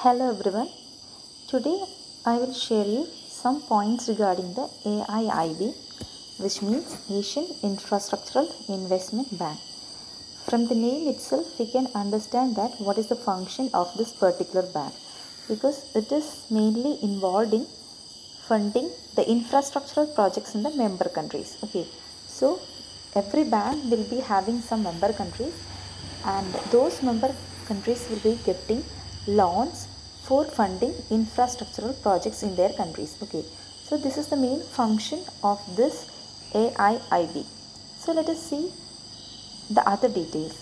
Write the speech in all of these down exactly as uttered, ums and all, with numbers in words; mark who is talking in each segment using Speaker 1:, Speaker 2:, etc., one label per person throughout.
Speaker 1: Hello everyone. Today I will share you some points regarding the A I I B, which means Asian Infrastructural Investment Bank. From the name itself we can understand that what is the function of this particular bank, because it is mainly involved in funding the infrastructural projects in the member countries. Okay, so every bank will be having some member countries, and those member countries will be getting loans for funding infrastructural projects in their countries. Okay, so this is the main function of this A I I B. So let us see the other details.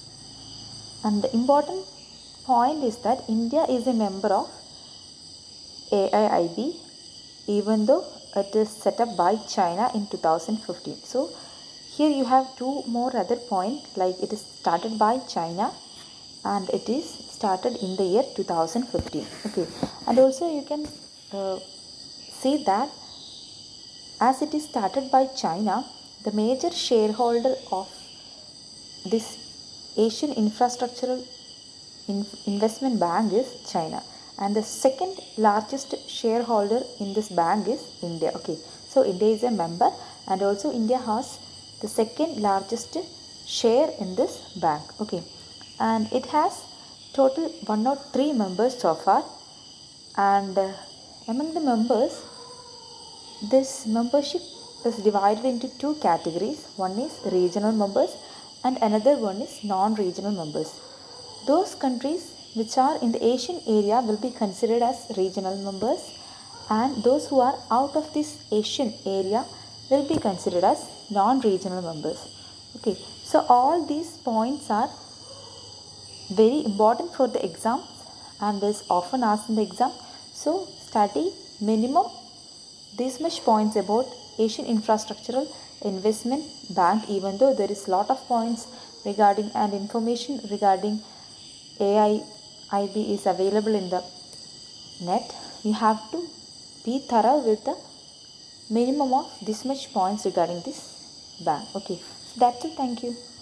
Speaker 1: And the important point is that India is a member of A I I B, even though it is set up by China in two thousand fifteen. So here you have two more other points, like it is started by China and it is started in the year two thousand fifteen. Okay, and also you can uh, see that as it is started by China, the major shareholder of this Asian Infrastructural Investment Bank is China, and the second largest shareholder in this bank is India. Okay, so India is a member, and also India has the second largest share in this bank. Okay, and it has total one hundred three members so far, and uh, among the members, this membership is divided into two categories. One is regional members and another one is non-regional members. Those countries which are in the Asian area will be considered as regional members, and those who are out of this Asian area will be considered as non-regional members. Okay, so all these points are very important for the exams and is often asked in the exam. So study minimum this much points about Asian Infrastructural Investment Bank, even though there is lot of points regarding and information regarding A I I B is available in the net. You have to be thorough with the minimum of this much points regarding this bank. Okay, so that's it. Thank you.